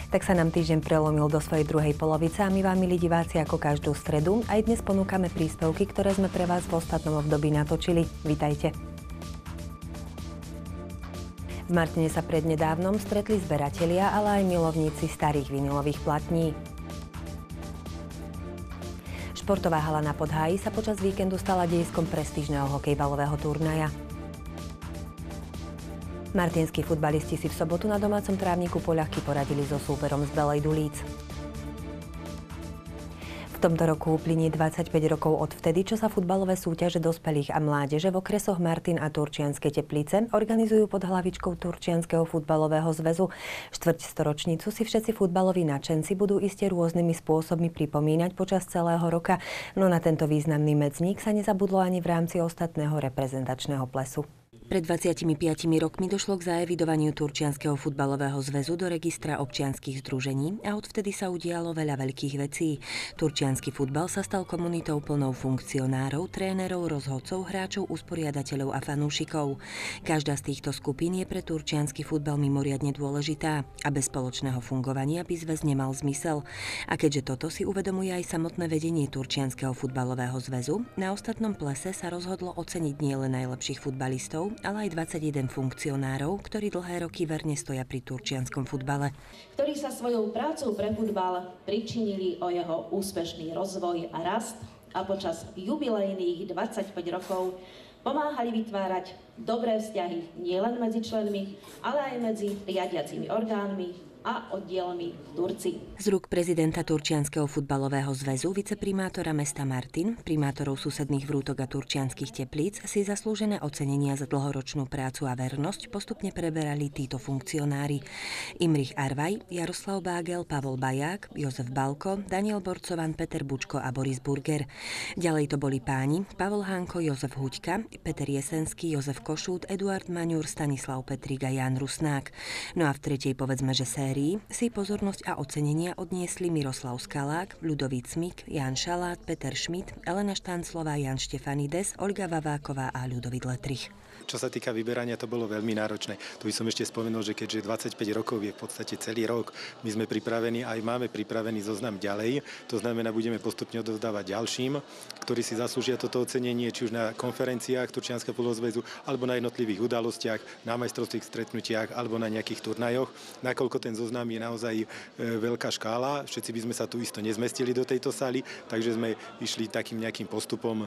Tak sa nám týždeň prelomil do svojej druhej polovice a my vám, milí diváci, ako každú stredu, aj dnes ponúkame príspevky, ktoré sme pre vás v ostatnom období natočili. Vitajte. V Martine sa prednedávnom stretli zberatelia, ale aj milovníci starých vinilových platní. Športová hala na Podháji sa počas víkendu stala dejiskom prestížneho hokejbalového turnaja. Martinskí futbalisti si v sobotu na domácom trávniku poľahky poradili so súperom z Belej Dulíc. V tomto roku uplynie 25 rokov od vtedy, čo sa futbalové súťaže dospelých a mládeže v okresoch Martin a Turčianske Teplice organizujú pod hlavičkou Turčianskeho futbalového zväzu. Štvrťstoročnicu si všetci futbaloví nadšenci budú iste rôznymi spôsobmi pripomínať počas celého roka, no na tento významný medzník sa nezabudlo ani v rámci ostatného reprezentačného plesu. Pred 25 rokmi došlo k zaevidovaniu Turčianskeho futbalového zväzu do registra občianskych združení a odvtedy sa udialo veľa veľkých vecí. Turčiansky futbal sa stal komunitou plnou funkcionárov, trénerov, rozhodcov, hráčov, usporiadateľov a fanúšikov. Každá z týchto skupín je pre turčiansky futbal mimoriadne dôležitá a bez spoločného fungovania by zväz nemal zmysel. A keďže toto si uvedomuje aj samotné vedenie Turčianskeho futbalového zväzu, na ostatnom plese sa rozhodlo oceniť nielen najlepších futbalistov, ale aj 21 funkcionárov, ktorí dlhé roky verne stoja pri turčianskom futbale. Ktorí sa svojou prácou pre futbal pričinili o jeho úspešný rozvoj a rast a počas jubilejných 25 rokov pomáhali vytvárať dobré vzťahy nielen medzi členmi, ale aj medzi riadiacimi orgánmi a oddielmi v Turci. Z rúk prezidenta Turčianskeho futbalového zväzu, viceprimátora mesta Martin, primátorov susedných Vrútok a Turčianskych Teplíc si zaslúžené ocenenia za dlhoročnú prácu a vernosť postupne preberali títo funkcionári: Imrich Arvaj, Jaroslav Bágel, Pavol Baják, Jozef Balko, Daniel Borcovan, Peter Bučko a Boris Burger. Ďalej to boli páni Pavol Hanko, Jozef Huďka, Peter Jesenský, Jozef Košút, Eduard Maňur, Stanislav Petrík a Ján Rusnák. No a v tretej, povedzme, že si pozornosť a ocenenia odniesli Miroslav Skalák, Ľudovít Smik, Ján Šalát, Peter Šmit, Elena Štanclová, Jan Štefanides, Olga Vaváková a Ľudovít Letrich. Čo sa týka vyberania, to bolo veľmi náročné. Tu by som ešte spomenul, že keďže 25 rokov je v podstate celý rok, my sme pripravení, aj máme pripravený zoznam ďalej. To znamená, budeme postupne odovzdávať ďalším, ktorí si zaslúžia toto ocenenie, či už na konferenciách Turčianskeho futbalového zväzu, alebo na jednotlivých udalostiach, na majstrovstvých stretnutiach, alebo na nejakých turnajoch. Nakoľko ten zoznam je naozaj veľká škála, všetci by sme sa tu isto nezmestili do tejto sály, takže sme išli takým nejakým postupom,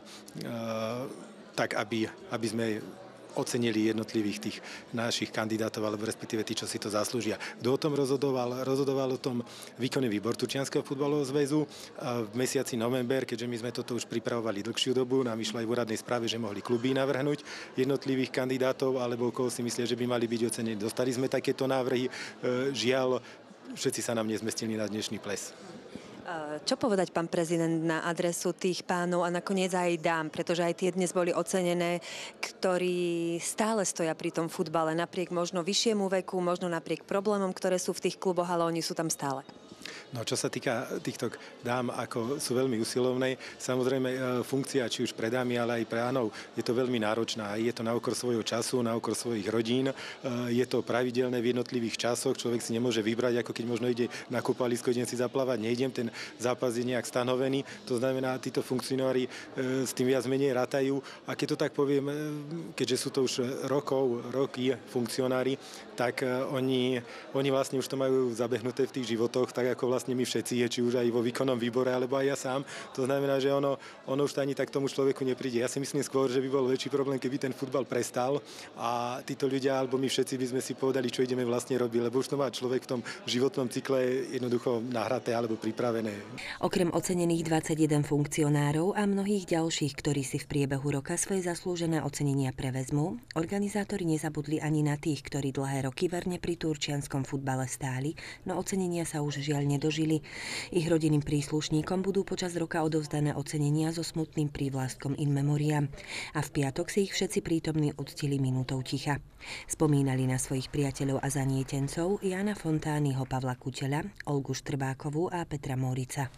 tak aby sme ocenili jednotlivých tých našich kandidátov, alebo respektíve tí, čo si to zaslúžia. Kto o tom rozhodoval? Rozhodoval o tom výkonný výbor Turčianskeho futbalového zväzu. V mesiaci november, keďže my sme toto už pripravovali dlhšiu dobu, nám išlo aj v úradnej správe, že mohli kluby navrhnúť jednotlivých kandidátov, alebo koho si myslia, že by mali byť ocenení. Dostali sme takéto návrhy. Žiaľ, všetci sa nám nezmestili na dnešný ples. Čo povedať, pán prezident, na adresu tých pánov a nakoniec aj dám, pretože aj tie dnes boli ocenené, ktorí stále stoja pri tom futbale, napriek možno vyššiemu veku, možno napriek problémom, ktoré sú v tých kluboch, ale oni sú tam stále. No, čo sa týka týchto dám, ako sú veľmi usilovné, samozrejme funkcia, či už pre dámy, ale aj pre pánov, je to veľmi náročná. Je to na úkor svojho času, na úkor svojich rodín. Je to pravidelné v jednotlivých časoch. Človek si nemôže vybrať, ako keď možno ide na kúpalisko, idem si zaplávať, nejdem, ten zápas je nejak stanovený. To znamená, títo funkcionári s tým viac menej rátajú. A keď to tak poviem, keďže sú to už roky funkcionári, tak oni vlastne už to majú zabehnuté v tých životoch, tak ako vlastne my všetci, či už aj vo výkonnom výbore, alebo aj ja sám. To znamená, že ono už ani tak tomu človeku nepríde. Ja si myslím skôr, že by bol väčší problém, keby ten futbal prestal a títo ľudia, alebo my všetci by sme si povedali, čo ideme vlastne robiť, lebo už to má človek v tom životnom cykle jednoducho nahraté alebo pripravené. Okrem ocenených 21 funkcionárov a mnohých ďalších, ktorí si v priebehu roka svoje zaslúžené ocenenia prevezmú, organizátori nezabudli ani na tých, ktorí dlhé roky verne pri turčianskom futbale stáli, no ocenenia sa už žiaľ nedožili. Ich rodinným príslušníkom budú počas roka odovzdané ocenenia so smutným prívlastkom in memoriam. A v piatok si ich všetci prítomní uctili minútou ticha. Spomínali na svojich priateľov a zanietencov Jána Fontányho, Pavla Kuteľa, Olgu Štrbákovú a Petra Mórica.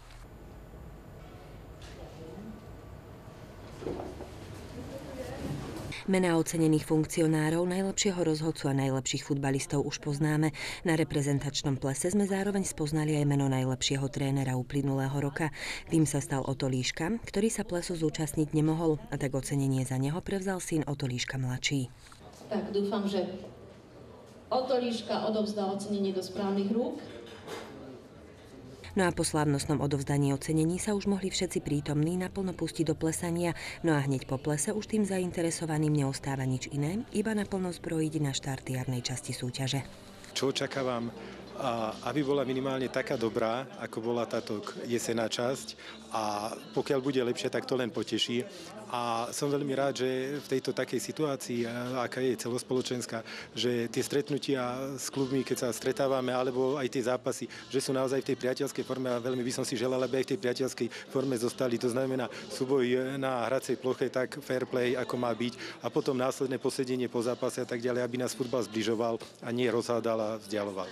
Mená ocenených funkcionárov, najlepšieho rozhodcu a najlepších futbalistov už poznáme. Na reprezentačnom plese sme zároveň spoznali aj meno najlepšieho trénera uplynulého roka. Tým sa stal Oto Líška, ktorý sa plesu zúčastniť nemohol, a tak ocenenie za neho prevzal syn Oto Líška mladší. Tak dúfam, že Oto Líška odovzdá ocenenie do správnych rúk. No a po slávnostnom odovzdaní ocenení sa už mohli všetci prítomní naplno pustiť do plesania, no a hneď po plese už tým zainteresovaným neostáva nič iné, iba naplno zbrojiť na štart jarnej časti súťaže. Čo očakávam? Aby bola minimálne taká dobrá, ako bola táto jesenná časť, a pokiaľ bude lepšia, tak to len poteší. A som veľmi rád, že v tejto takej situácii, aká je celospoločenská, že tie stretnutia s klubmi, keď sa stretávame, alebo aj tie zápasy, že sú naozaj v tej priateľskej forme, a veľmi by som si želal, aby aj v tej priateľskej forme zostali. To znamená súboj na hracej ploche, tak fair play, ako má byť, a potom následné posedenie po zápase a tak ďalej, aby nás futbal zbližoval a nie rozhádal a vzdialoval.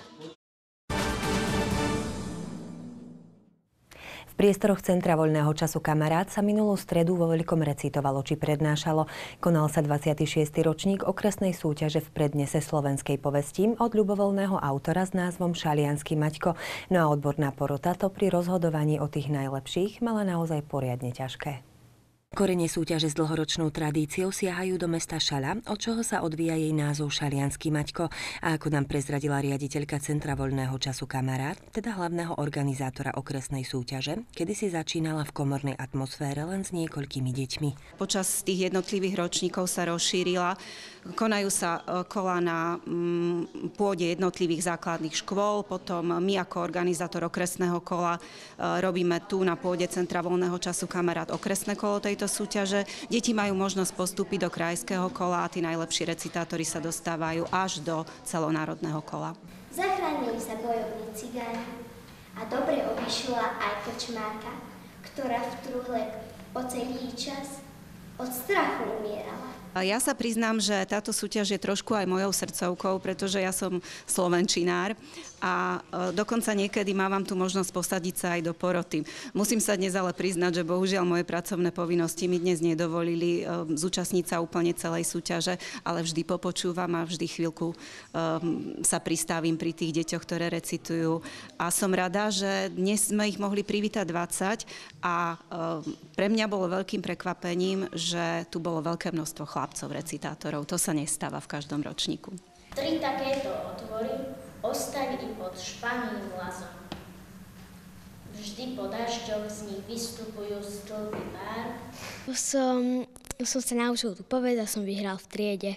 V priestoroch Centra voľného času Kamarát sa minulú stredu vo Veľkom recitovalo či prednášalo. Konal sa 26. ročník okresnej súťaže v prednese slovenskej povesti od ľubovoľného autora s názvom Šaliansky Maťko. No a odborná porota to pri rozhodovaní o tých najlepších mala naozaj poriadne ťažké. Korene súťaže s dlhoročnou tradíciou siahajú do mesta Šaľa, od čoho sa odvíja jej názov Šaliansky Maťko. A ako nám prezradila riaditeľka Centra voľného času Kamarát, teda hlavného organizátora okresnej súťaže, kedy si začínala v komornej atmosfére len s niekoľkými deťmi. Počas tých jednotlivých ročníkov sa rozšírila. Konajú sa kola na pôde jednotlivých základných škôl, potom my ako organizátor okresného kola robíme tu na pôde Centra voľného času Kamarát okresné kolo tejto súťaže. Deti majú možnosť postúpiť do krajského kola a tí najlepší recitátori sa dostávajú až do celonárodného kola. Zachránili sa bojovní cigáni a dobre obišla aj krčmáka, ktorá v truhle po celý čas od strachu umierala. Ja sa priznám, že táto súťaž je trošku aj mojou srdcovkou, pretože ja som slovenčinár a dokonca niekedy mávam tú možnosť posadiť sa aj do poroty. Musím sa dnes ale priznať, že bohužiaľ moje pracovné povinnosti mi dnes nedovolili zúčastniť sa úplne celej súťaže, ale vždy popočúvam a vždy chvíľku sa pristavím pri tých deťoch, ktoré recitujú. A som rada, že dnes sme ich mohli privítať 20 a pre mňa bolo veľkým prekvapením, že tu bolo veľké množstvo chlapcov, recitátorov. To sa nestáva v každom ročníku. 3 takéto otvory ostali i pod španým lazom. Vždy po dažďoch z nich vystupujú stĺpy pár. Som sa naučil tú povedať a som vyhral v triede.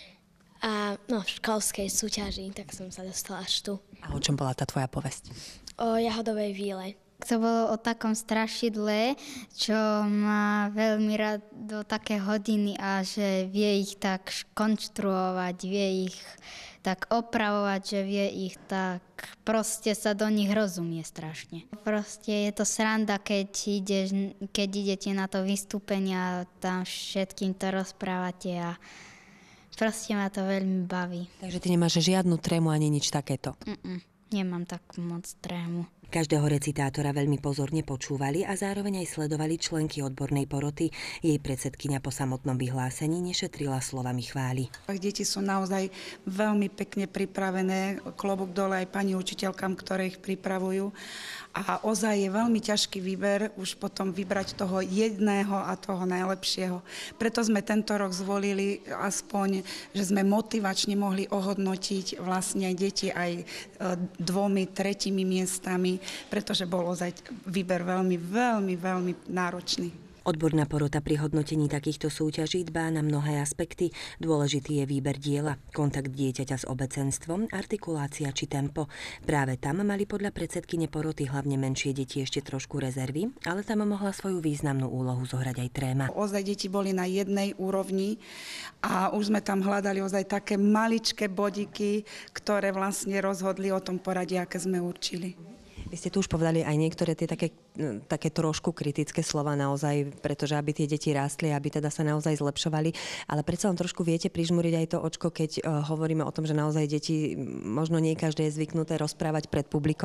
A v školskej súťaži, tak som sa dostala až tu. A o čom bola tá tvoja povesť? O jahodovej víle. To bolo o takom strašidle, čo má veľmi rád do také hodiny a že vie ich tak konštruovať, vie ich tak opravovať, že vie ich tak, proste sa do nich rozumie strašne. Proste je to sranda, keď idete na to vystúpenie a tam všetkým to rozprávate a proste ma to veľmi baví. Takže ty nemáš žiadnu trému ani nič takéto? Nemám takú moc trému. Každého recitátora veľmi pozorne počúvali a zároveň aj sledovali členky odbornej poroty. Jej predsedkyňa po samotnom vyhlásení nešetrila slovami chvály. Deti sú naozaj veľmi pekne pripravené, klobúk dole aj pani učiteľkám, ktoré ich pripravujú. A ozaj je veľmi ťažký výber už potom vybrať toho jedného a toho najlepšieho. Preto sme tento rok zvolili aspoň, že sme motivačne mohli ohodnotiť vlastne deti aj 2, 3 miestami, pretože bol ozaj výber veľmi, veľmi, veľmi náročný. Odborná porota pri hodnotení takýchto súťaží dbá na mnohé aspekty. Dôležitý je výber diela, kontakt dieťaťa s obecenstvom, artikulácia či tempo. Práve tam mali podľa predsedkyne poroty hlavne menšie deti ešte trošku rezervy, ale tam mohla svoju významnú úlohu zohrať aj tréma. Ozaj deti boli na jednej úrovni a už sme tam hľadali ozaj také maličké bodiky, ktoré vlastne rozhodli o tom poradí, aké sme určili. Vy ste tu už povedali aj niektoré tie také trošku kritické slova naozaj, pretože aby tie deti rástli, aby teda sa naozaj zlepšovali, ale predsa len trošku viete prižmúriť aj to očko, keď hovoríme o tom, že naozaj deti, možno nie každé je zvyknuté rozprávať pred publikom?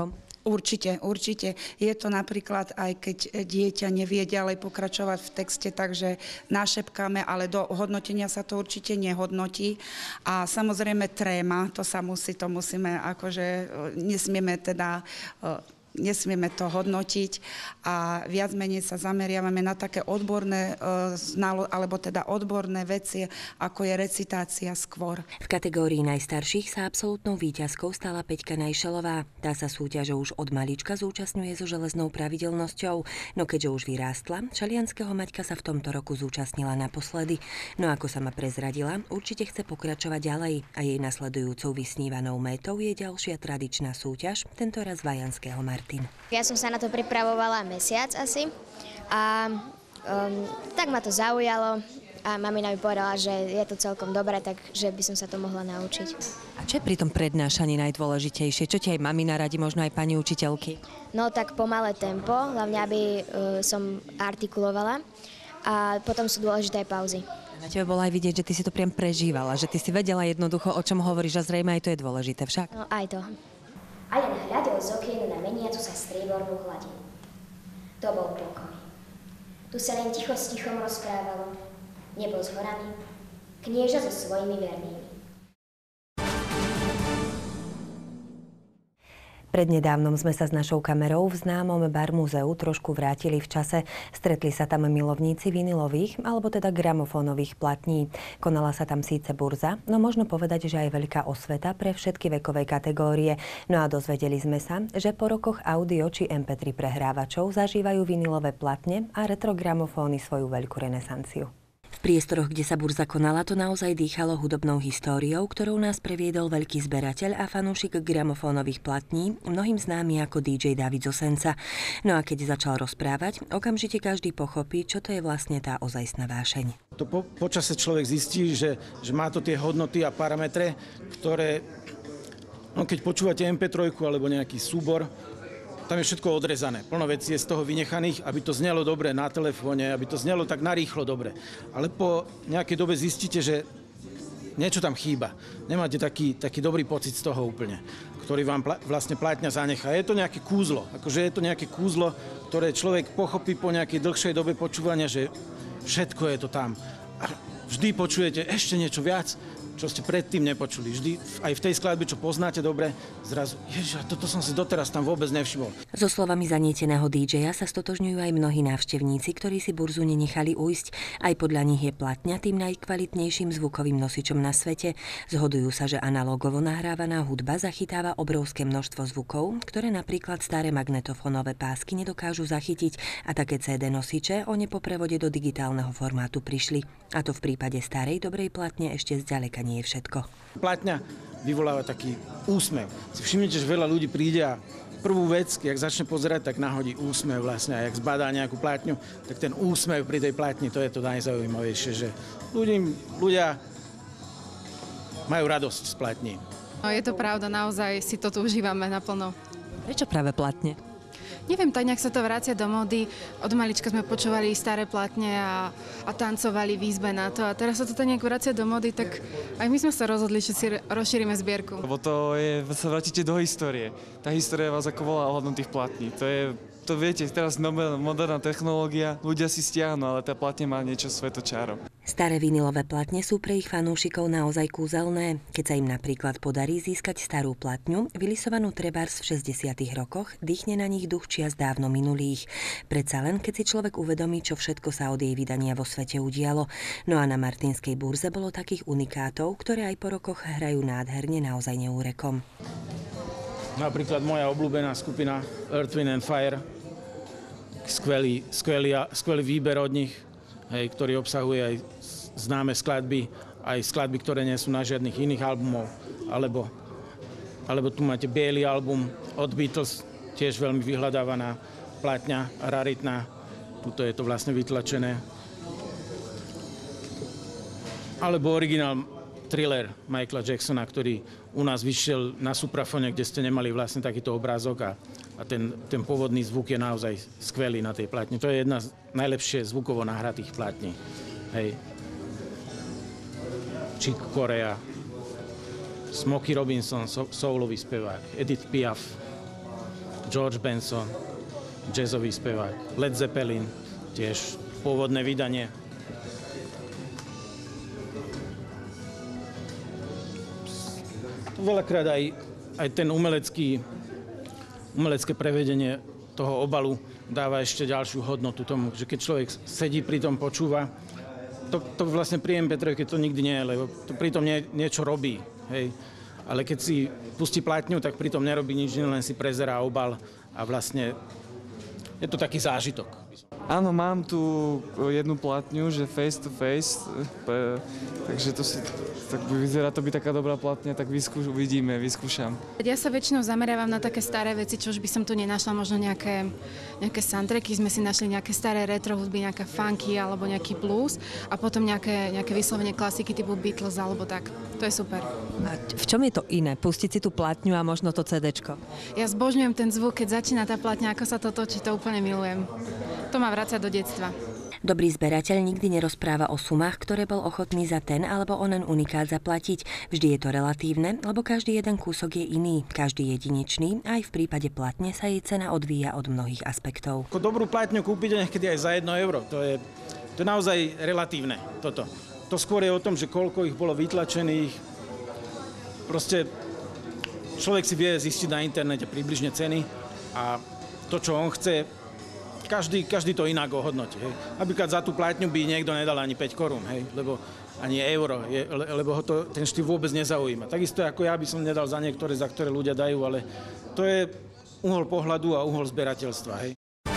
Určite, určite. Je to napríklad aj keď dieťa nevie ďalej pokračovať v texte, takže našepkáme, ale do hodnotenia sa to určite nehodnotí. A samozrejme tréma, to musíme akože, nesmieme to hodnotiť a viac menej sa zameriavame na také odborné alebo teda odborné veci, ako je recitácia skôr. V kategórii najstarších sa absolútnou víťazkou stala Peťka Najšelová. Tá sa súťaže už od malička zúčastňuje so železnou pravidelnosťou, no keďže už vyrástla, Čalianskeho Maťka sa v tomto roku zúčastnila naposledy. No ako sama prezradila, určite chce pokračovať ďalej a jej nasledujúcou vysnívanou métou je ďalšia tradičná súťaž, tentoraz Vajanského Martina. Ja som sa na to pripravovala mesiac asi a tak ma to zaujalo a mamina mi povedala, že je to celkom dobré, takže by som sa to mohla naučiť. A čo je pri tom prednášaní najdôležitejšie? Čo ti aj mamina radí, možno aj pani učiteľky? No tak pomalé tempo, hlavne aby som artikulovala a potom sú dôležité aj pauzy. Na tebe bolo aj vidieť, že ty si to priam prežívala, že ty si vedela jednoducho, o čom hovoríš a zrejme aj to je dôležité však. No aj to. A len hľadel z okien na meniacu sa striebornú hladinu. To bol pokoj. Tu sa len ticho s tichom rozprávalo. Nebo s horami, knieža so svojimi vernými. Prednedávnom sme sa s našou kamerou v známom Bar Múzeu trošku vrátili v čase. Stretli sa tam milovníci vinilových, alebo teda gramofónových platní. Konala sa tam síce burza, no možno povedať, že aj veľká osveta pre všetky vekové kategórie. No a dozvedeli sme sa, že po rokoch audio či MP3 prehrávačov zažívajú vinilové platne a retrogramofóny svoju veľkú renesanciu. V priestoroch, kde sa burza konala, to naozaj dýchalo hudobnou históriou, ktorou nás previedol veľký zberateľ a fanúšik gramofónových platní, mnohým známy ako DJ David Zosenca. No a keď začal rozprávať, okamžite každý pochopí, čo to je vlastne tá ozajstná vášeň. To počase človek zistí, že má to tie hodnoty a parametre, ktoré, keď počúvate MP3 alebo nejaký súbor, tam je všetko odrezané. Plno vecí je z toho vynechaných, aby to znelo dobre na telefóne, aby to znelo tak narýchlo dobre. Ale po nejakej dobe zistíte, že niečo tam chýba. Nemáte taký dobrý pocit z toho úplne, ktorý vám vlastne platňa zanechá. Je to nejaké kúzlo. Akože je to nejaké kúzlo, ktoré človek pochopí po nejakej dlhšej dobe počúvania, že všetko je to tam. A vždy počujete ešte niečo viac, čo ste predtým nepočuli. Vždy, aj v tej skladbe, čo poznáte dobre, zrazu, ježiš, toto som si doteraz tam vôbec nevšimol. So slovami zanieteného DJ-a sa stotožňujú aj mnohí návštevníci, ktorí si burzu nenechali ujsť. Aj podľa nich je platňa tým najkvalitnejším zvukovým nosičom na svete. Zhodujú sa, že analogovo nahrávaná hudba zachytáva obrovské množstvo zvukov, ktoré napríklad staré magnetofónové pásky nedokážu zachytiť a také CD nosiče o ne po prevode do digitálneho formátu prišli. A to v prípade starej dobrej platne ešte zďaleka nie je všetko. Platňa vyvoláva taký úsmev. Si všimnite, že veľa ľudí príde a prvú vec, keď začne pozerať, tak nahodí úsmev vlastne. A jak zbadá nejakú platňu, tak ten úsmev pri tej platni, to je to najzaujímavejšie, že ľudia majú radosť z platní. No, je to pravda, naozaj si to tu užívame naplno. Prečo práve platne? Neviem, tak nejak sa to vracia do módy. Od malička sme počúvali staré platne a tancovali v izbe na to. A teraz sa to tak nejak vracia do módy, tak aj my sme sa rozhodli, že si rozšírime zbierku. Lebo to je, sa vrátite do histórie. Tá história vás ako volá ohľadom tých platní. To viete, teraz moderná technológia, ľudia si stiahnu, ale tá platne má niečo svetočáro. Staré vinilové platne sú pre ich fanúšikov naozaj kúzelné. Keď sa im napríklad podarí získať starú platňu, vylisovanú trebárs v 60. rokoch, dýchne na nich duch čias dávno minulých. Predsa len, keď si človek uvedomí, čo všetko sa od jej vydania vo svete udialo. No a na Martinskej burze bolo takých unikátov, ktoré aj po rokoch hrajú nádherne naozaj neúrekom. Napríklad moja obľúbená skupina Earth, Wind & Fire. Skvelý výber od nich, ktorý obsahuje aj známe skladby, aj skladby, ktoré nie sú na žiadnych iných albumov. Alebo tu máte biely album od Beatles, tiež veľmi vyhľadávaná platňa, raritná. Tuto je to vlastne vytlačené. Alebo originál Thriller Michaela Jacksona, ktorý u nás vyšiel na Suprafone, kde ste nemali vlastne takýto obrázok a ten pôvodný zvuk je naozaj skvelý na tej platni. To je jedna z najlepšie zvukovo nahratých platní. Hej. Chick Corea, Smokey Robinson, soulový spevák, Edith Piaf. George Benson, jazzový spevák, Led Zeppelin, tiež pôvodné vydanie. Veľakrát aj ten umelecké prevedenie toho obalu dáva ešte ďalšiu hodnotu tomu, že keď človek sedí pri tom, počúva, to vlastne pri MP3 to nikdy nie je, lebo to pritom niečo robí, hej. Ale keď si pustí platňu, tak pritom nerobí nič, len si prezerá obal a vlastne je to taký zážitok. Áno, mám tu jednu platňu, že face to face, takže to si, tak vyzerá to byť taká dobrá platňa, tak uvidíme, vyskúšam. Ja sa väčšinou zameriavam na také staré veci, čo už by som tu nenašla, možno nejaké soundtracky, sme si našli nejaké staré retro hudby, nejaké funky alebo nejaký blues a potom nejaké vyslovene klasiky typu Beatles alebo tak. To je super. A v čom je to iné? Pustiť si tú platňu a možno to CDčko? Ja zbožňujem ten zvuk, keď začína tá platňa, ako sa to točí, to úplne milujem. To ma vracia do detstva. Dobrý zberateľ nikdy nerozpráva o sumách, ktoré bol ochotný za ten alebo onen unikát zaplatiť. Vždy je to relatívne, lebo každý jeden kúsok je iný, každý jedinečný, aj v prípade platne sa jej cena odvíja od mnohých aspektov. Dobrú platňu kúpite niekedy aj za 1 euro. To je naozaj relatívne, toto. To skôr je o tom, že koľko ich bolo vytlačených. Proste človek si vie zistiť na internete približne ceny a to, čo on chce, každý to inak ohodnotí. Hej. Napríklad za tú platňu by niekto nedal ani 5 korún, hej, lebo ani euro, lebo ho to ten štýl vôbec nezaujíma. Takisto ako ja by som nedal za niektoré, za ktoré ľudia dajú, ale to je uhol pohľadu a uhol zberateľstva. Hej.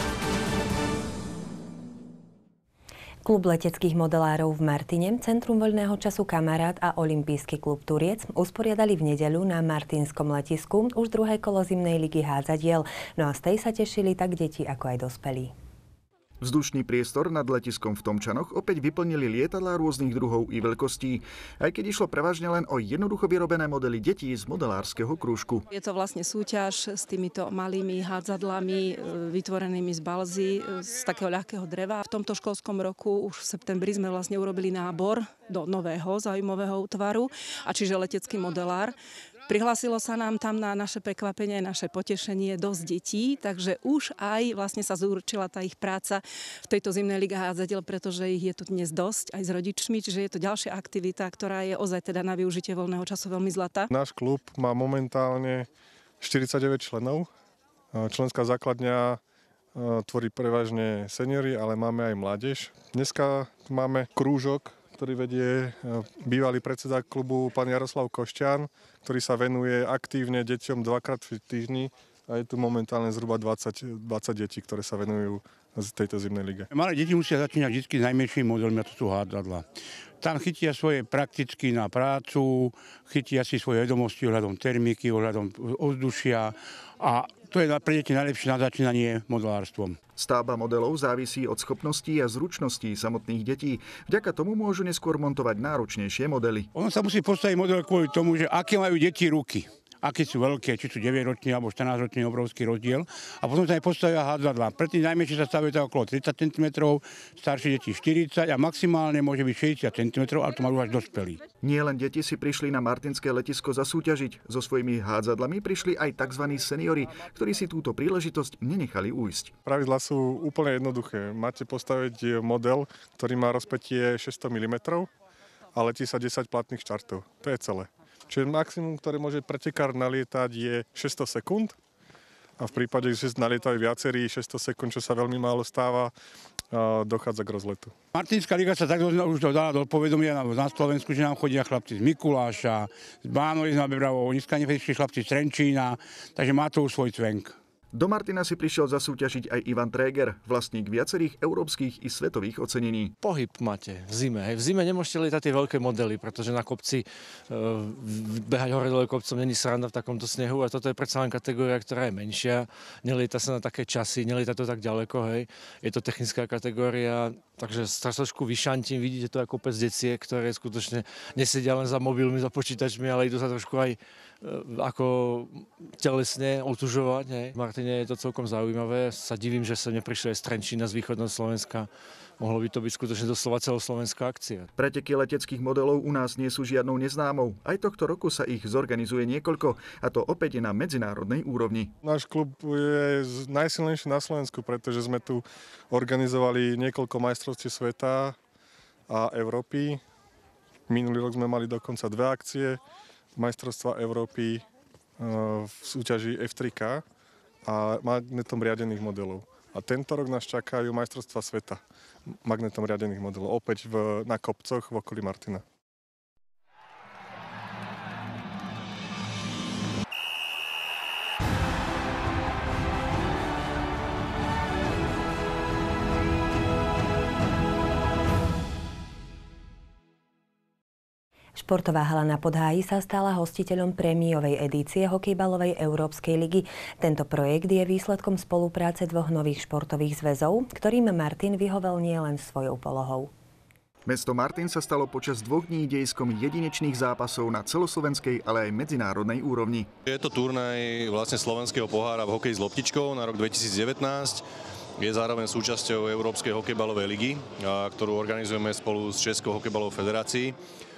Klub leteckých modelárov v Martine, Centrum voľného času Kamarát a Olympijský klub Turiec usporiadali v nedeľu na martinskom letisku už druhé kolo zimnej ligy hádzadiel. No a z tej sa tešili tak deti ako aj dospelí. Vzdušný priestor nad letiskom v Tomčanoch opäť vyplnili lietadlá rôznych druhov i veľkostí, aj keď išlo prevažne len o jednoducho vyrobené modely detí z modelárskeho krúžku. Je to vlastne súťaž s týmito malými hádzadlami vytvorenými z balzy, z takého ľahkého dreva. V tomto školskom roku už v septembri sme vlastne urobili nábor do nového zaujímavého útvaru, a čiže letecký modelár. Prihlásilo sa nám tam na naše prekvapenie, naše potešenie dosť detí, takže už aj vlastne sa zúročila tá ich práca v tejto zimnej lige hádzadiel, pretože ich je tu dnes dosť aj s rodičmi, čiže je to ďalšia aktivita, ktorá je ozaj teda na využitie voľného času veľmi zlatá. Náš klub má momentálne 49 členov. Členská základňa tvorí prevažne seniori, ale máme aj mládež. Dneska máme krúžok, ktorý vedie bývalý predseda klubu pán Jaroslav Košťan, ktorý sa venuje aktívne deťom 2-krát v týždni a je tu momentálne zhruba 20 detí, ktoré sa venujú tejto zimnej lige. Malé deti musia začínať vždy s najmenšími modelmi, a to sú hádzadlá. Tam chytia svoje prakticky na prácu, chytia si svoje vedomosti ohľadom termiky, ohľadom ovzdušia a to je pre deti najlepšie na začínanie modelárstvom. Stavba modelov závisí od schopností a zručností samotných detí. Vďaka tomu môžu neskôr montovať náročnejšie modely. Ono sa musí postaviť model kvôli tomu, že aké majú deti ruky. Aké sú veľké, či sú 9-roční alebo 14-roční, obrovský rozdiel. A potom sa aj postavia hádzadlá. Pre tých najmenších sa stavia okolo 30 cm, staršie deti 40 a maximálne môže byť 60 cm, ale to majú až dospelí. Nie len deti si prišli na martinské letisko zasúťažiť. So svojimi hádzadlami prišli aj tzv. Seniori, ktorí si túto príležitosť nenechali ujsť. Pravidlá sú úplne jednoduché. Máte postaviť model, ktorý má rozpätie 600 mm a letí sa 10 platných štartov. To je celé. Čiže maximum, ktoré môže pretekár nalietať, je 600 sekúnd. A v prípade, že nalietajú viacerí 600 sekúnd, čo sa veľmi málo stáva, dochádza k rozletu. Martinská liga sa tak už dala do povedomia na Slovensku, že nám chodia chlapci z Mikuláša, z Bánory z Bebravou, dneska neprišli chlapci z Trenčína, takže má to už svoj cvenk. Do Martina si prišiel zasúťažiť aj Ivan Tréger, vlastník viacerých európskych i svetových ocenení. Pohyb máte v zime. V zime nemôžete lietať tie veľké modely, pretože na kopci behať hore dole kopcom není sranda v takomto snehu a toto je predsa len kategória, ktorá je menšia. Nelieta sa na také časy, nelieta to tak ďaleko, hej. Je to technická kategória, takže trošku vyšantím, vidíte to ako kopec detiek, ktoré skutočne nesedia len za mobilmi, za počítačmi, ale idú sa trošku aj ako telesne otužovať. Hej. V Martine je to celkom zaujímavé. Sa divím, že sa neprišli aj z Trenčína, z východného Slovenska. Mohlo by to byť skutočne doslova celoslovenská akcia. Preteky leteckých modelov u nás nie sú žiadnou neznámou. Aj tohto roku sa ich zorganizuje niekoľko, a to opäť na medzinárodnej úrovni. Náš klub je najsilnejší na Slovensku, pretože sme tu organizovali niekoľko majstrovstiev sveta a Európy. Minulý rok sme mali dokonca 2 akcie. Majstrovstva Európy v súťaži F3K a magnetom riadených modelov. A tento rok nás čakajú majstrovstvá sveta magnetom riadených modelov, opäť na kopcoch v okolí Martina. Športová hala na Podháji sa stala hostiteľom prémiovej edície hokejbalovej Európskej ligy. Tento projekt je výsledkom spolupráce 2 nových športových zväzov, ktorým Martin vyhovel nielen svojou polohou. Mesto Martin sa stalo počas 2 dní dejiskom jedinečných zápasov na celoslovenskej, ale aj medzinárodnej úrovni. Je to turnaj vlastne slovenského pohára v hokeji s loptičkou na rok 2019. Je zároveň súčasťou Európskej hokejbalovej ligy, ktorú organizujeme spolu s Českou hokejbalovou federáciou.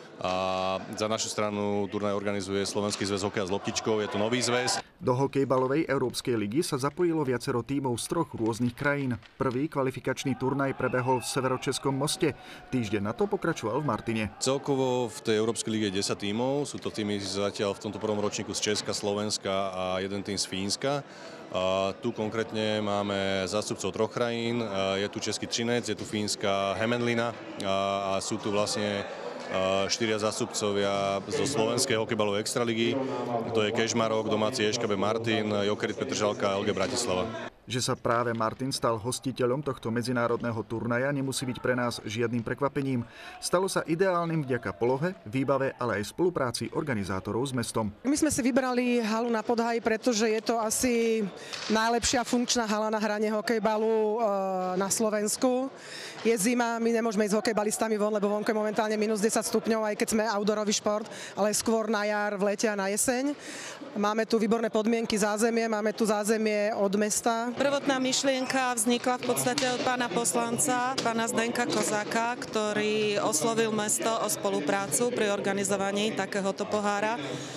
A za našu stranu turnaj organizuje Slovenský zväz hokeja s loptičkou, je to nový zväz. Do hokejbalovej Európskej ligy sa zapojilo viacero tímov z 3 rôznych krajín. Prvý kvalifikačný turnaj prebehol v severočeskom Moste. Týždeň na to pokračoval v Martine. Celkovo v tej Európskej lige je 10 tímov, sú to tímy zatiaľ v tomto prvom ročníku z Česka, Slovenska a jeden tým z Fínska. Tu konkrétne máme zástupcov 3 krajín, je tu český Třinec, je tu fínska Hämeenlinna a sú tu vlastne 4 zástupcovia zo slovenskej hokejbalovej extraligy. To je Kežmarok, domáci ŠKB Martin, Jokerit Petržalka a LG Bratislava. Že sa práve Martin stal hostiteľom tohto medzinárodného turnaja, nemusí byť pre nás žiadnym prekvapením. Stalo sa ideálnym vďaka polohe, výbave, ale aj spolupráci organizátorov s mestom. My sme si vybrali halu na Podháji, pretože je to asi najlepšia funkčná hala na hranie hokejbalu na Slovensku. Je zima, my nemôžeme ísť s hokejbalistami von, lebo vonku je momentálne minus 10 stupňov, aj keď sme outdoorový šport, ale skôr na jar, v lete a na jeseň. Máme tu výborné podmienky, zázemie, máme tu zázemie od mesta. Prvotná myšlienka vznikla v podstate od pána poslanca, pána Zdenka Kozáka, ktorý oslovil mesto o spoluprácu pri organizovaní takéhoto pohára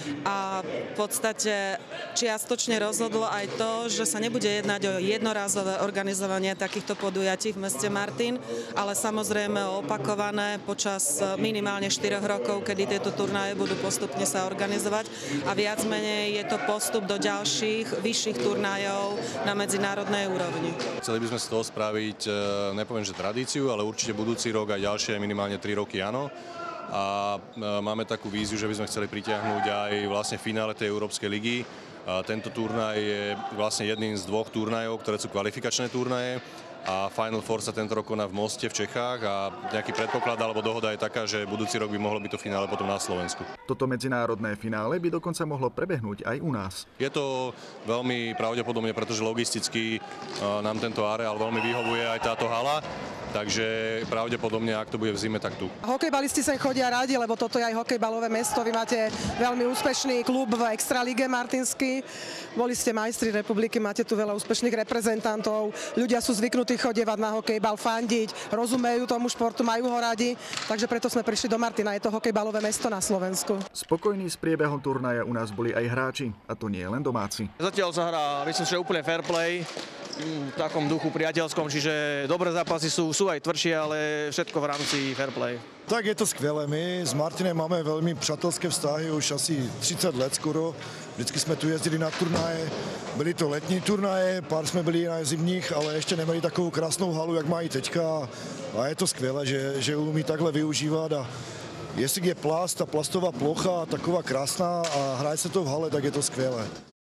a v podstate čiastočne rozhodlo aj to, že sa nebude jednať o jednorázové organizovanie takýchto podujatí v meste Martin, ale samozrejme opakované počas minimálne 4 rokov, kedy tieto turnaje budú postupne sa organizovať a viac menej je to postup do ďalších vyšších turnajov na medzinárodnej úrovni. Chceli by sme z toho spraviť, nepoviem, že tradíciu, ale určite budúci rok aj ďalšie minimálne 3 roky áno. A máme takú víziu, že by sme chceli pritiahnuť aj vlastne finále tej Európskej ligy. Tento turnaj je vlastne jedným z 2 turnajov, ktoré sú kvalifikačné turnaje. A Final Four sa tento rok koná v Moste v Čechách a nejaký predpoklad alebo dohoda je taká, že budúci rok by mohlo byť to finále potom na Slovensku. Toto medzinárodné finále by dokonca mohlo prebehnúť aj u nás. Je to veľmi pravdepodobne, pretože logisticky nám tento areál veľmi vyhovuje aj táto hala. Takže pravdepodobne, ak to bude v zime, tak tu. Hokejbalisti sem chodia radi, lebo toto je aj hokejbalové mesto. Vy máte veľmi úspešný klub v Extralige Martinsky. Boli ste majstri republiky, máte tu veľa úspešných reprezentantov. Ľudia sú zvyknutí chodievať na hokejbal, fandiť, rozumejú tomu športu, majú ho radi. Takže preto sme prišli do Martina. Je to hokejbalové mesto na Slovensku. Spokojní s priebehom turnaja u nás boli aj hráči, a to nie len domáci. Zatiaľ sa hrá, myslím, že úplne fair play. V takom duchu priateľskom, čiže dobré zápasy sú aj tvrdšie, ale všetko v rámci fair play. Tak je to skvělé. My s Martinem máme velmi přátelské vztahy už asi 30 let skoro. Vždycky jsme tu jezdili na turnaje. Byly to letní turnaje, pár jsme byli na zimních, ale ještě neměli takovou krásnou halu, jak mají teďka. A je to skvělé, že umí takhle využívat. A jestli je plast, ta plastová plocha taková krásná a hraje se to v hale, tak je to skvělé.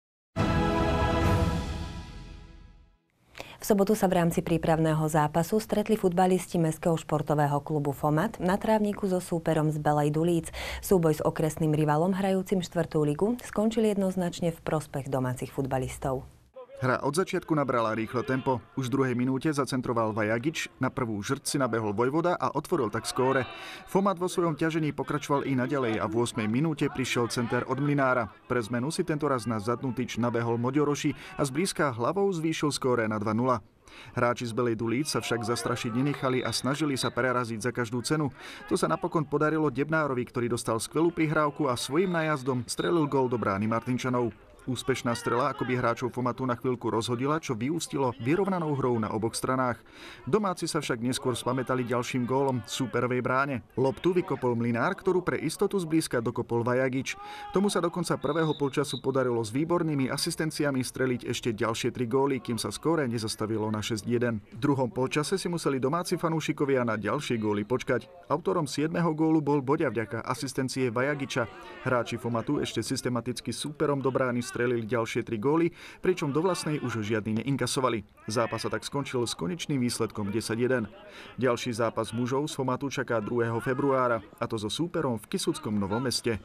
V sobotu sa v rámci prípravného zápasu stretli futbalisti Mestského športového klubu FOMAT na trávniku so súperom z Belej Dulíc. Súboj s okresným rivalom hrajúcim 4. ligu skončil jednoznačne v prospech domácich futbalistov. Hra od začiatku nabrala rýchlo tempo. Už v druhej minúte zacentroval Vajagič, na prvú žrť si nabehol Vojvoda a otvoril tak skóre. Fomat vo svojom ťažení pokračoval i naďalej a v 8. minúte prišiel center od Mlynára. Pre zmenu si tentoraz na zadnú tyč nabehol Moďoroši a zblízka hlavou zvýšil skóre na 2-0. Hráči z Belej Dulíc sa však zastrašiť nenechali a snažili sa preraziť za každú cenu. To sa napokon podarilo Debnárovi, ktorý dostal skvelú prihrávku a svojím nájazdom strelil gól do brány Martinčanov. Úspešná strela akoby hráčov Fomatu na chvíľku rozhodila, čo vyústilo vyrovnanou hrou na oboch stranách. Domáci sa však neskôr spamätali ďalším gólom v súperovej bráne. Loptu vykopol Mlynár, ktorú pre istotu zblízka dokopol Vajagič. Tomu sa do konca prvého polčasu podarilo s výbornými asistenciami streliť ešte ďalšie 3 góly, kým sa skóre nezastavilo na 6-1. V druhom polčase si museli domáci fanúšikovia na ďalšie góly počkať. Autorom 7. gólu bol Boďa vďaka asistencie Vajagiča. Hráči Fomatu ešte systematicky súperom do brány strelili ďalšie 3 góly, pričom do vlastnej už žiadny neinkasovali. Zápas sa tak skončil s konečným výsledkom 10-1. Ďalší zápas mužov z Fomatu čaká 2. februára, a to so súperom v Kysuckom Novom Meste.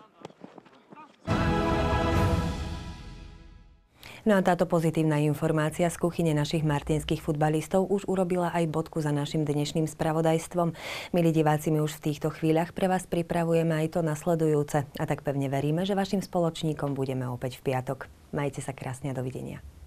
No a táto pozitívna informácia z kuchyne našich martinských futbalistov už urobila aj bodku za našim dnešným spravodajstvom. Milí diváci, my už v týchto chvíľach pre vás pripravujeme aj to nasledujúce. A tak pevne veríme, že vašim spoločníkom budeme opäť v piatok. Majte sa krásne a dovidenia.